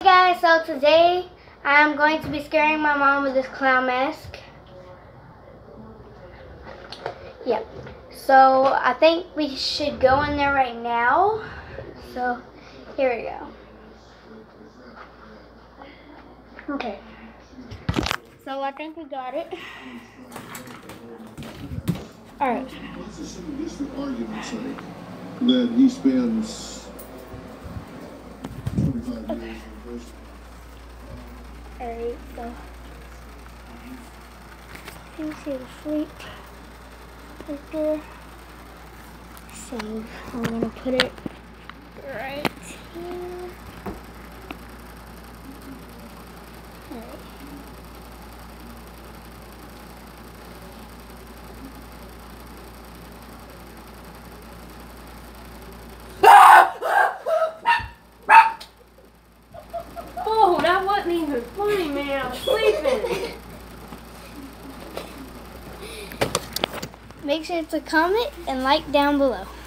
Guys, so today I'm going to be scaring my mom with this clown mask. Yeah, so I think we should go in there right now. So here we go. Okay, so I think we got it. All right. Just for argument's sake, that he spends 25 years in prison. Alright, so you see the fleet right there. So I'm gonna put it right here. Alright. Oh, that wasn't even funny, man. I was sleeping. Make sure to comment and like down below.